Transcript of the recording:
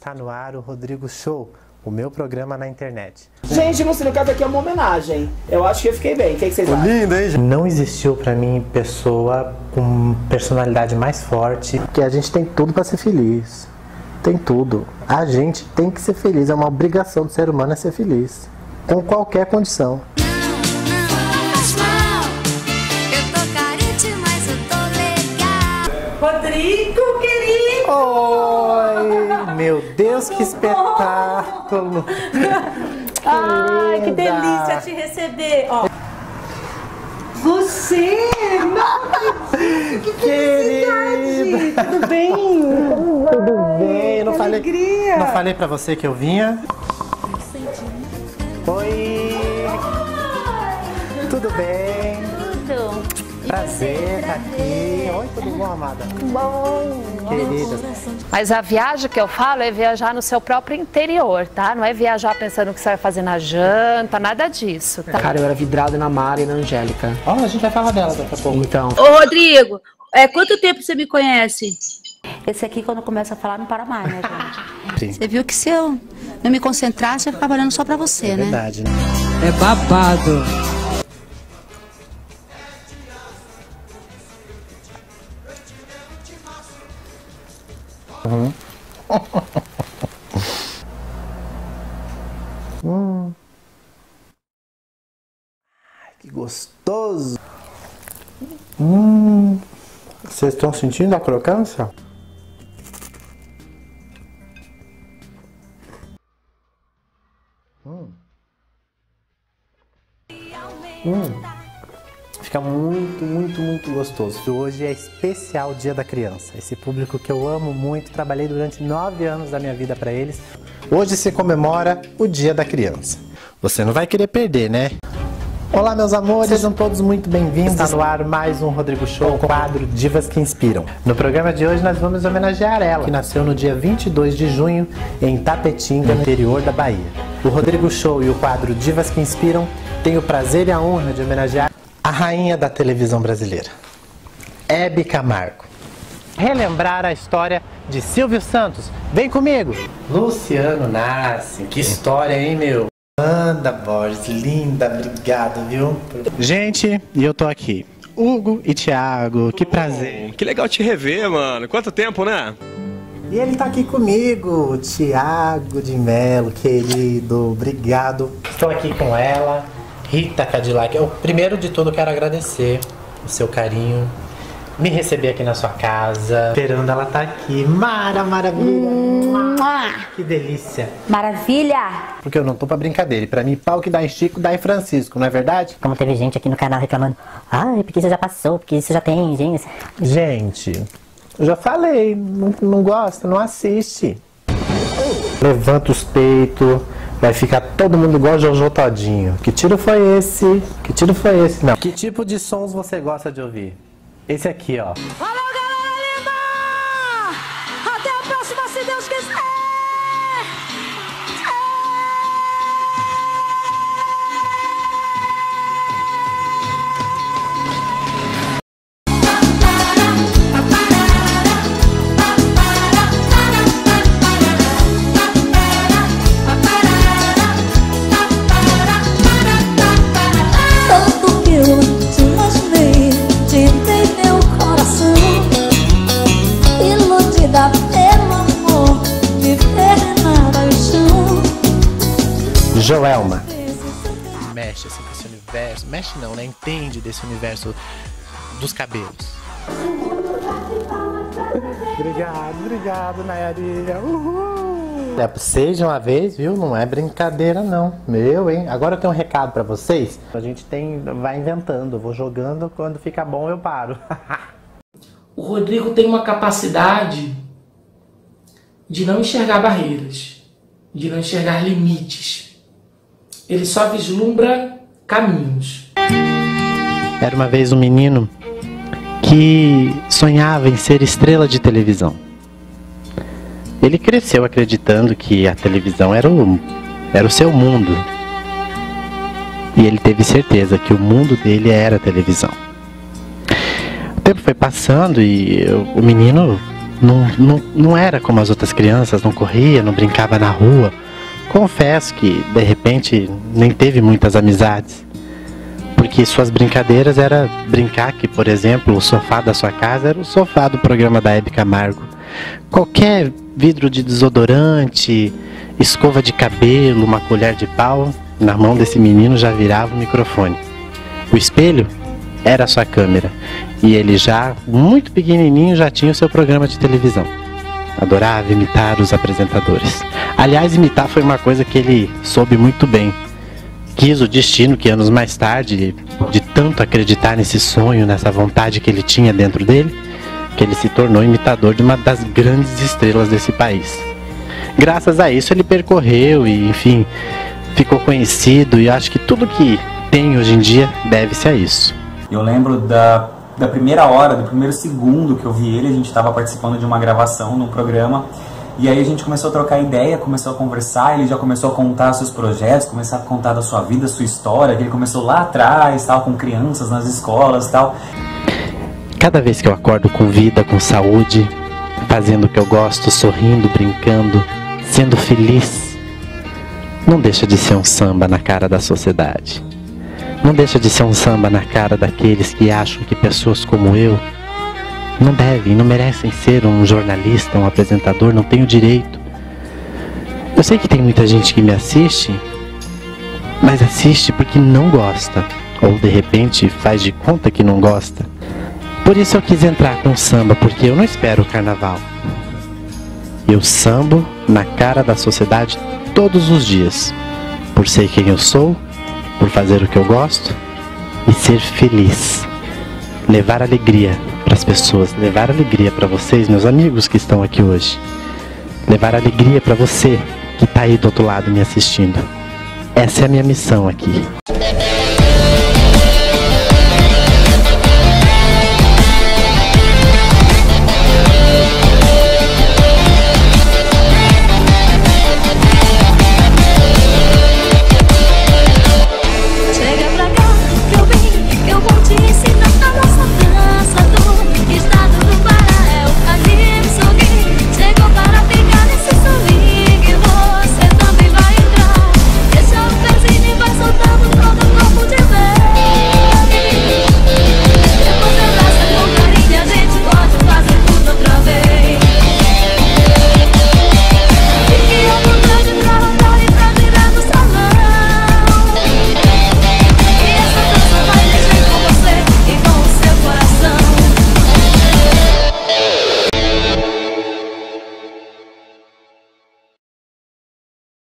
Está no ar o Rodrigo Show, o meu programa na internet. Gente, no caso aqui é uma homenagem. Eu acho que eu fiquei bem. O que vocês acham? Lindo, hein? Não existiu pra mim pessoa com personalidade mais forte. Porque a gente tem tudo pra ser feliz. Tem tudo. A gente tem que ser feliz. É uma obrigação do ser humano é ser feliz. Com qualquer condição. Rodrigo, querido! Oi, meu Deus, que espetáculo! Ai, que delícia te receber! Ó. Você! Que querida! Tudo bem? Tudo bem? Eu não falei, alegria! não falei pra você que eu vinha? Oi! Tudo bem? Tudo. Prazer estar aqui. Oi, tudo bom, amada? Bom. Querida. Mas a viagem que eu falo é viajar no seu próprio interior, tá? Não é viajar pensando o que você vai fazer na janta, nada disso, tá? Cara, eu era vidrado na Mara e na Angélica. Ó, a gente vai falar dela daqui a pouco. Então, Ô, Rodrigo, quanto tempo você me conhece? Esse aqui, quando começa a falar, não para mais, né, gente? Sim. Você viu que se eu não me concentrasse, eu ficava olhando só pra você, né? Verdade, né? é babado. Que gostoso! Vocês estão sentindo a crocância? Fica muito gostoso. Hoje é especial Dia da Criança. Esse público que eu amo muito, trabalhei durante 9 anos da minha vida para eles. Hoje se comemora o Dia da Criança. Você não vai querer perder, né? Olá, meus amores, sejam todos muito bem-vindos. Está no ar mais um Rodrigo Show, quadro Divas que Inspiram. No programa de hoje nós vamos homenagear ela, que nasceu no dia 22 de junho em Tapetinga, no interior da Bahia. O Rodrigo Show e o quadro Divas que Inspiram têm o prazer e a honra de homenagear a rainha da televisão brasileira, Hebe Camargo. Relembrar a história de Silvio Santos. Vem comigo! Luciano Nassi. Que história, hein, meu? Amanda Borges, linda, obrigado, viu? Gente, e eu tô aqui. Hugo e Thiago, que prazer. Que legal te rever, mano. Quanto tempo, né? E ele tá aqui comigo, Thiago de Mello, querido, obrigado. Estou aqui com ela, Rita Cadillac. Eu, primeiro de tudo, quero agradecer o seu carinho, me receber aqui na sua casa. Esperando ela tá aqui. Maravilha. Que delícia. Maravilha! Porque eu não tô pra brincadeira. E pra mim, pau que dá em Chico, dá em Francisco, não é verdade? Como teve gente aqui no canal reclamando, ai, porque isso já passou, porque isso já tem, gente. Gente, eu já falei, não gosta, não assiste. Levanta os peitos, vai ficar todo mundo igual Jojo Todinho. Que tiro foi esse? Que tiro foi esse? Não. Que tipo de sons você gosta de ouvir? Esse aqui, ó. Alô, galera linda! Até a próxima, se Deus quiser! Tanto que eu te imaginei, te dei meu coração, iludida pelo amor, viver na paixão. Joelma. Mexe assim com esse universo. Mexe não, né? Entende desse universo dos cabelos. Obrigado, Nayaria. É pra vocês de uma vez, viu? Não é brincadeira, não. Meu, hein? Agora eu tenho um recado pra vocês. A gente vai inventando, eu vou jogando, quando fica bom eu paro. O Rodrigo tem uma capacidade de não enxergar barreiras, de não enxergar limites. Ele só vislumbra caminhos. Era uma vez um menino que sonhava em ser estrela de televisão. Ele cresceu acreditando que a televisão era o seu mundo. E ele teve certeza que o mundo dele era a televisão. O tempo foi passando e o menino não era como as outras crianças, não corria, não brincava na rua. Confesso que, de repente, nem teve muitas amizades. Porque suas brincadeiras era brincar que, por exemplo, o sofá da sua casa era o sofá do programa da Hebe Camargo. Qualquer vidro de desodorante, escova de cabelo, uma colher de pau, na mão desse menino já virava o microfone. O espelho era a sua câmera. E ele já, muito pequenininho, já tinha o seu programa de televisão. Adorava imitar os apresentadores. Aliás, imitar foi uma coisa que ele soube muito bem. Quis o destino que anos mais tarde, de tanto acreditar nesse sonho, nessa vontade que ele tinha dentro dele, que ele se tornou imitador de uma das grandes estrelas desse país. Graças a isso ele percorreu e, enfim, ficou conhecido, e acho que tudo que tem hoje em dia deve-se a isso. Eu lembro da primeira hora, do primeiro segundo que eu vi ele, a gente estava participando de uma gravação num programa, e aí a gente começou a trocar ideia, começou a conversar, ele já começou a contar seus projetos, começou a contar da sua vida, sua história, que ele começou lá atrás, tal, com crianças nas escolas, tal. Cada vez que eu acordo com vida, com saúde, fazendo o que eu gosto, sorrindo, brincando, sendo feliz, não deixa de ser um samba na cara da sociedade. Não deixa de ser um samba na cara daqueles que acham que pessoas como eu não devem, não merecem ser um jornalista, um apresentador, não têm o direito. Eu sei que tem muita gente que me assiste, mas assiste porque não gosta, ou de repente faz de conta que não gosta. Por isso eu quis entrar com samba, porque eu não espero o carnaval. Eu sambo na cara da sociedade todos os dias, por ser quem eu sou, por fazer o que eu gosto e ser feliz. Levar alegria para as pessoas, levar alegria para vocês, meus amigos que estão aqui hoje. Levar alegria para você que está aí do outro lado me assistindo. Essa é a minha missão aqui.